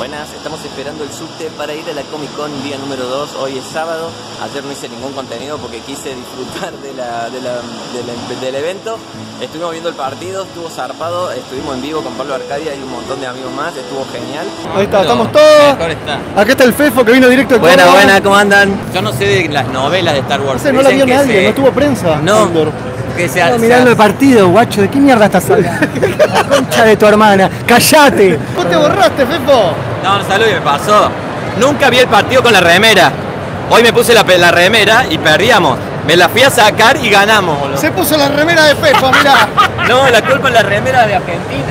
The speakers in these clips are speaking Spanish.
Buenas, estamos esperando el subte para ir a la Comic Con día número 2, hoy es sábado. Ayer no hice ningún contenido porque quise disfrutar del evento. Estuvimos viendo el partido, estuvo zarpado, estuvimos en vivo con Pablo Arcadia y un montón de amigos más, estuvo genial. Ahí está, estamos todos. Acá está el Fefo que vino directo de Córdoba. Buena, ¿cómo andan? Yo no sé de las novelas de Star Wars. No la vio nadie, no tuvo prensa. No. Estaba mirando el partido, guacho, ¿de qué mierda estás hablando? La concha de tu hermana, ¡cállate! ¿Vos te borraste, Fefo? No, salud, me pasó. Nunca vi el partido con la remera. Hoy me puse la remera y perdíamos. Me la fui a sacar y ganamos, boludo. Se puso la remera de Fefo, mirá. No, la culpa es la remera de Argentina.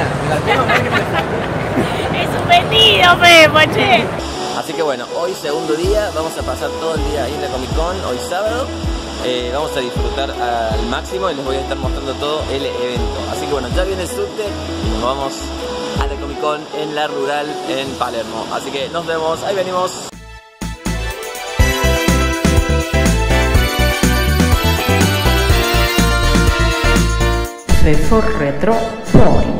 Es un vendido, Fefo, che. Así que bueno, hoy segundo día, vamos a pasar todo el día ahí en la Comic Con, hoy sábado. Vamos a disfrutar al máximo y les voy a estar mostrando todo el evento. Así que bueno, ya viene el subte y nos vamos a la Comic Con en la Rural en Palermo. Así que nos vemos, ahí venimos. Fefo Retro Point.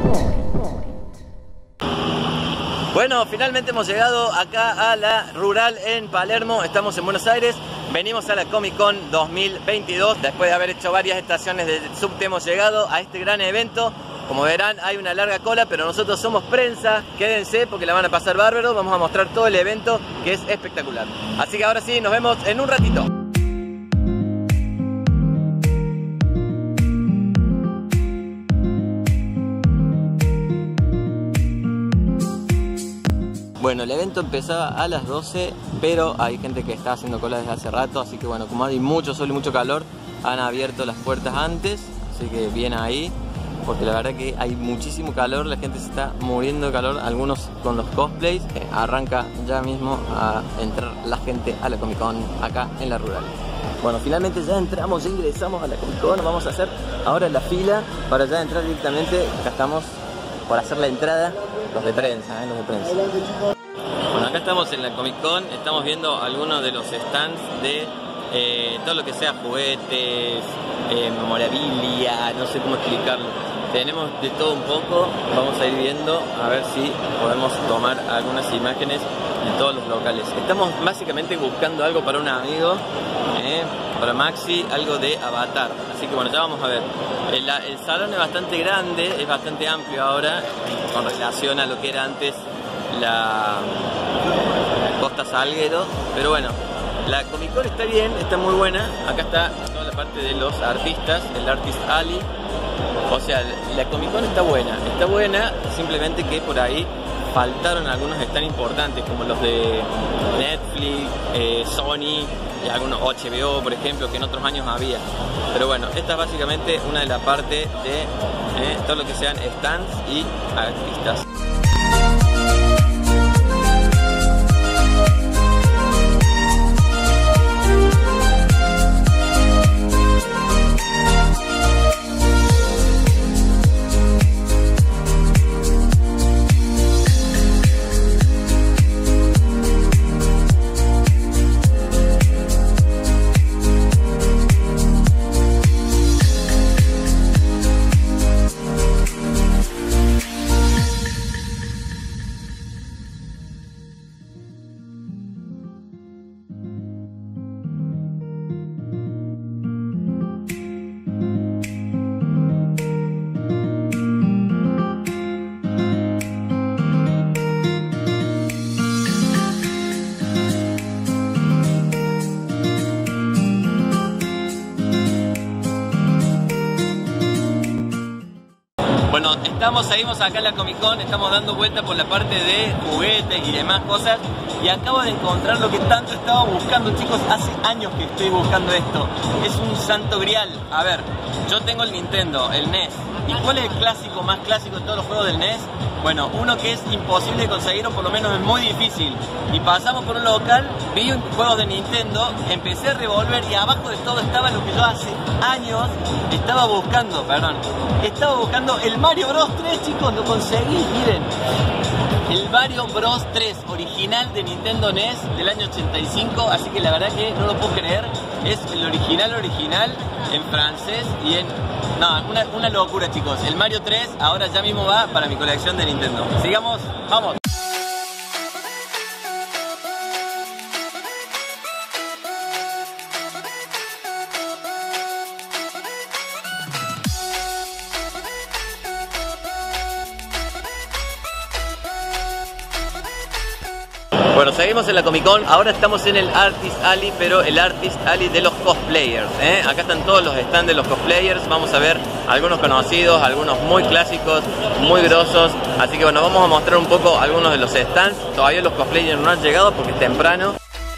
Bueno, finalmente hemos llegado acá a la Rural en Palermo, estamos en Buenos Aires, venimos a la Comic Con 2022, después de haber hecho varias estaciones del subte hemos llegado a este gran evento. Como verán hay una larga cola, pero nosotros somos prensa, quédense porque la van a pasar bárbaro, vamos a mostrar todo el evento que es espectacular. Así que ahora sí, nos vemos en un ratito. Bueno, el evento empezaba a las 12, pero hay gente que está haciendo cola desde hace rato, así que bueno, como hay mucho sol y mucho calor, han abierto las puertas antes, así que bien ahí, porque la verdad que hay muchísimo calor, la gente se está muriendo de calor, algunos con los cosplays, arranca ya mismo a entrar la gente a la Comic Con acá en la Rural. Bueno, finalmente ya entramos, ya ingresamos a la Comic Con, vamos a hacer ahora la fila para ya entrar directamente, acá estamos por hacer la entrada, los de prensa, los de prensa. Bueno, acá estamos en la Comic Con, estamos viendo algunos de los stands de todo lo que sea juguetes, memorabilia, no sé cómo explicarlo. Tenemos de todo un poco, vamos a ir viendo a ver si podemos tomar algunas imágenes de todos los locales. Estamos básicamente buscando algo para un amigo, para Maxi, algo de Avatar. Así que bueno, ya vamos a ver. El salón es bastante grande, es bastante amplio ahora con relación a lo que era antes la Costa Salguero, pero bueno, la Comic Con está bien, está muy buena. Acá está toda la parte de los artistas, el Artist Alley. O sea, la Comic Con está buena, simplemente que por ahí faltaron algunos stands importantes como los de Netflix, Sony y algunos HBO, por ejemplo, que en otros años había. Pero bueno, esta es básicamente una de las partes de todo lo que sean stands y artistas. Bueno, seguimos acá en la Comic Con, estamos dando vuelta por la parte de juguetes y demás cosas y acabo de encontrar lo que tanto estaba buscando, chicos, hace años que estoy buscando esto. Es un santo grial. A ver, yo tengo el Nintendo, el NES. ¿Y cuál es el clásico más clásico de todos los juegos del NES? Bueno, uno que es imposible de conseguir o por lo menos es muy difícil. Y pasamos por un local, vi juegos de Nintendo, empecé a revolver y abajo de todo estaba lo que yo hace años estaba buscando, el Mario Bros 3, chicos, lo conseguí, miren. El Mario Bros 3 original de Nintendo NES del año 85, así que la verdad que no lo puedo creer, es el original en francés y en... No, una locura, chicos. El Mario 3 ahora ya mismo va para mi colección de Nintendo. Sigamos, vamos. Bueno, seguimos en la Comic Con. Ahora estamos en el Artist Alley, pero el Artist Alley de los cosplayers, ¿eh? Acá están todos los stands de los cosplayers. Vamos a ver algunos conocidos, algunos muy clásicos, muy grosos. Así que bueno, vamos a mostrar un poco algunos de los stands. Todavía los cosplayers no han llegado porque es temprano.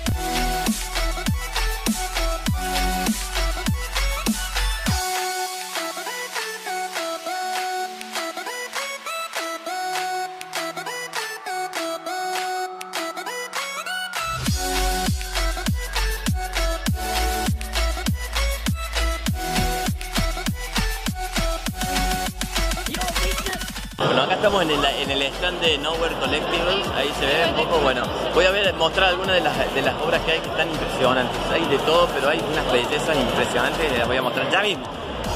Bueno, acá estamos en el stand de Nowhere Collectibles, ahí se ve un poco, bueno, voy a mostrar algunas de las obras que hay que están impresionantes, hay de todo, pero hay unas bellezas impresionantes que las voy a mostrar ya mismo.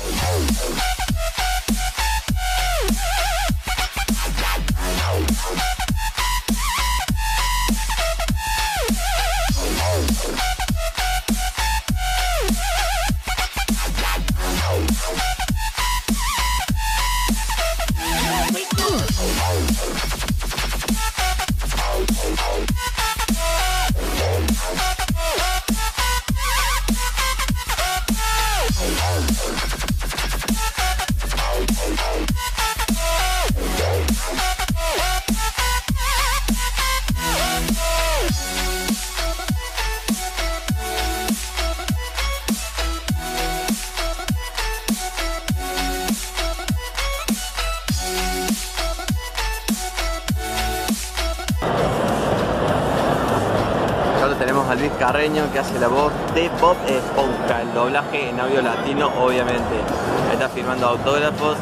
Tenemos a Luis Carreño que hace la voz de Bob Esponja, el doblaje en audio latino, obviamente. Ahí está firmando autógrafos.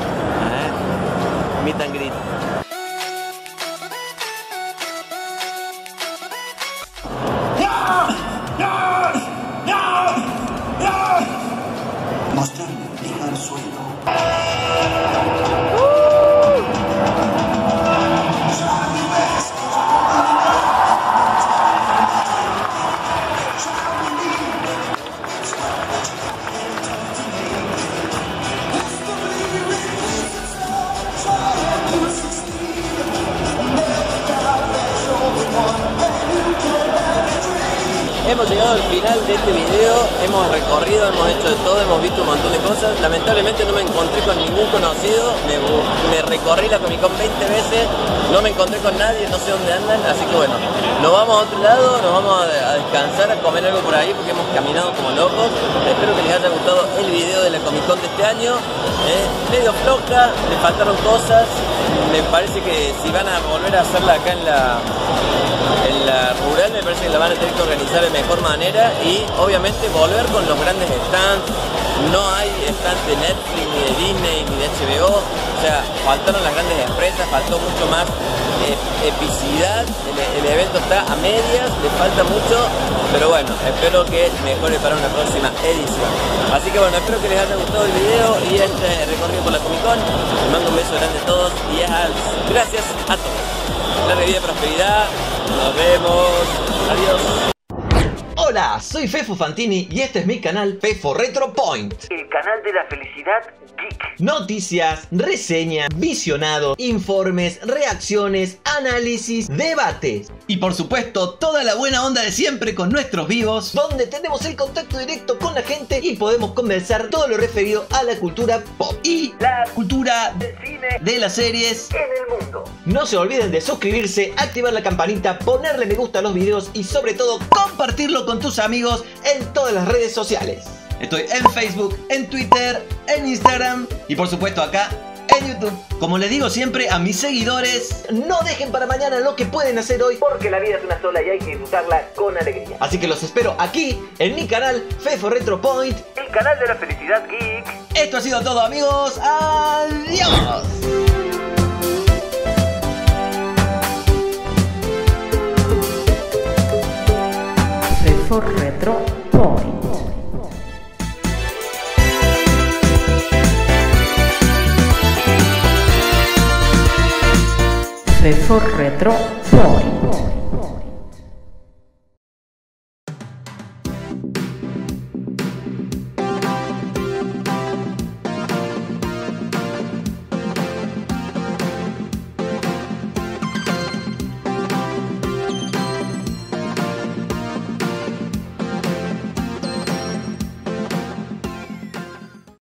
Meet and greet. Mostrarme, dejar suelo. Hemos llegado al final de este video, hemos recorrido, hemos hecho de todo, hemos visto un montón de cosas. Lamentablemente no me encontré con ningún conocido, me recorrí la Comic Con 20 veces, no me encontré con nadie, no sé dónde andan, así que bueno, nos vamos a otro lado, nos vamos a descansar, a comer algo por ahí porque hemos caminado como locos. Espero que les haya gustado el video de la Comic Con de este año, medio floja, le faltaron cosas, me parece que si van a volver a hacerla acá en la rural, me parece que la van a tener que organizar de mejor manera y obviamente volver con los grandes stands. No hay stands de Netflix, ni de Disney, ni de HBO, o sea, faltaron las grandes empresas, faltó mucho más epicidad, el evento está a medias, le falta mucho, pero bueno, espero que mejore para una próxima edición. Así que bueno, espero que les haya gustado el video y este recorrido por la Comic Con. Les mando un beso grande a todos y gracias a todos. Larga vida y prosperidad. Nos vemos. Adiós. Hola, soy Fefo Fantini y este es mi canal Fefo Retro Point. El canal de la felicidad geek. Noticias, reseñas, visionados, informes, reacciones, análisis, debates. Y por supuesto, toda la buena onda de siempre con nuestros vivos, donde tenemos el contacto directo con la gente y podemos conversar todo lo referido a la cultura pop y la cultura del cine, de las series en el mundo. No se olviden de suscribirse, activar la campanita, ponerle me gusta a los videos y sobre todo compartirlo con tus amigos en todas las redes sociales. Estoy en Facebook, en Twitter, en Instagram y por supuesto acá en YouTube. Como les digo siempre a mis seguidores, no dejen para mañana lo que pueden hacer hoy, porque la vida es una sola y hay que disfrutarla con alegría. Así que los espero aquí en mi canal Fefo Retro Point, el canal de la felicidad geek. Esto ha sido todo, amigos. Adiós. Fefo Retro Point. Fefo Retro